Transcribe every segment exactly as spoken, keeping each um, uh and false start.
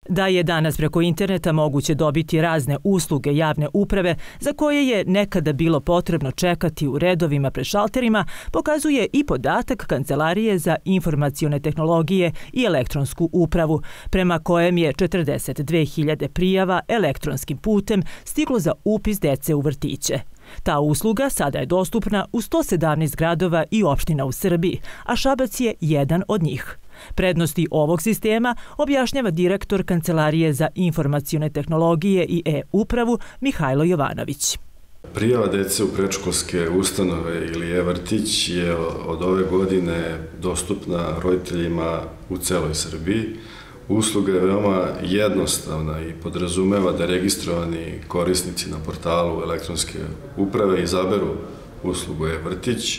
Da je danas preko interneta moguće dobiti razne usluge javne uprave za koje je nekada bilo potrebno čekati u redovima pred šalterima, pokazuje i podatak Kancelarije za informacione tehnologije i elektronsku upravu, prema kojem je četrdeset dve hiljade prijava elektronskim putem stiglo za upis dece u vrtiće. Ta usluga sada je dostupna u sto sedamnaest gradova i opština u Srbiji, a Šabac je jedan od njih. Prednosti ovog sistema objašnjava direktor Kancelarije za informacione tehnologije i e-upravu Mihajlo Jovanović. Prijava dece u predškolske ustanove ili e-vrtić je od ove godine dostupna roditeljima u celoj Srbiji. Usluga je veoma jednostavna i podrazumeva da registrovani korisnici na portalu elektronske uprave izaberu uslugu e-vrtić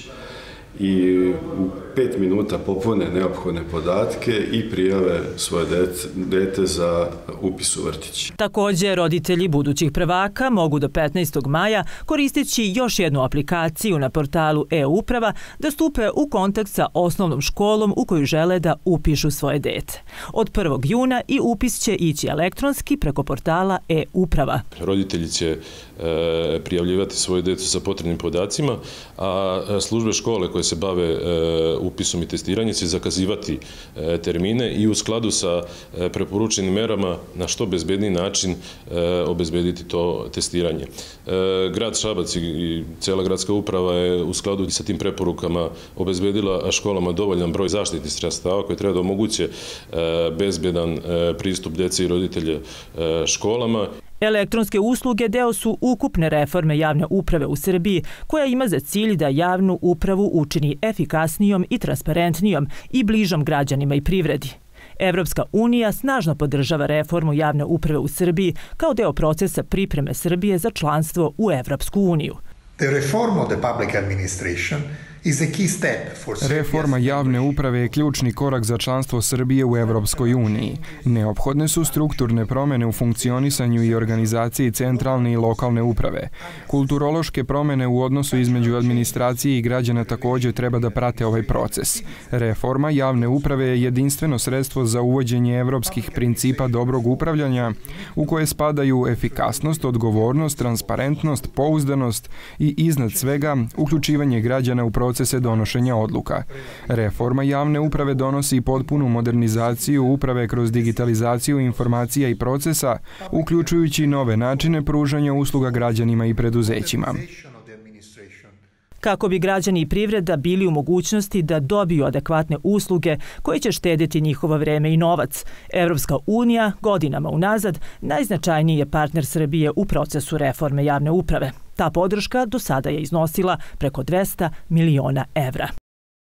i u pet minuta popune neophodne podatke i prijave svoje dete za upis u vrtić. Također, roditelji budućih prvaka mogu do petnaestog maja, koristeći još jednu aplikaciju na portalu e-uprava, da stupe u kontakt sa osnovnom školom u koju žele da upišu svoje dete. Od prvog juna i upis će ići elektronski preko portala e-uprava. Roditelji će prijavljivati svoje decu sa potrebnim podacima, a službe škole koje se bave upisom i testiranjem će zakazivati termine i u skladu sa preporučenim merama na što bezbedniji način obezbediti to testiranje. Grad Šabac i cela gradska uprava je u skladu sa tim preporukama obezbedila školama dovoljan broj zaštitnih sredstava koje treba da omoguće bezbedan pristup dece i roditelja školama. Elektronske usluge deo su ukupne reforme javne uprave u Srbiji, koja ima za cilj da javnu upravu učini efikasnijom i transparentnijom i bližom građanima i privredi. Evropska unija snažno podržava reformu javne uprave u Srbiji kao deo procesa pripreme Srbije za članstvo u Evropsku uniju. Reforma javne uprave je ključni korak za članstvo Srbije u Evropskoj uniji. Neophodne su strukturne promene u funkcionisanju i organizaciji centralne i lokalne uprave. Kulturološke promene u odnosu između administracije i građana također treba da prate ovaj proces. Reforma javne uprave je jedinstveno sredstvo za uvođenje evropskih principa dobrog upravljanja, u koje spadaju efikasnost, odgovornost, transparentnost, pouzdanost i iznad svega uključivanje građana u proces procese donošenja odluka. Reforma javne uprave donosi potpunu modernizaciju uprave kroz digitalizaciju informacija i procesa, uključujući nove načine pružanja usluga građanima i preduzećima. Kako bi građani i privreda bili u mogućnosti da dobiju adekvatne usluge koje će štediti njihovo vreme i novac, Evropska unija godinama unazad najznačajniji je partner Srbije u procesu reforme javne uprave. Ta podrška do sada je iznosila preko dvesta miliona evra.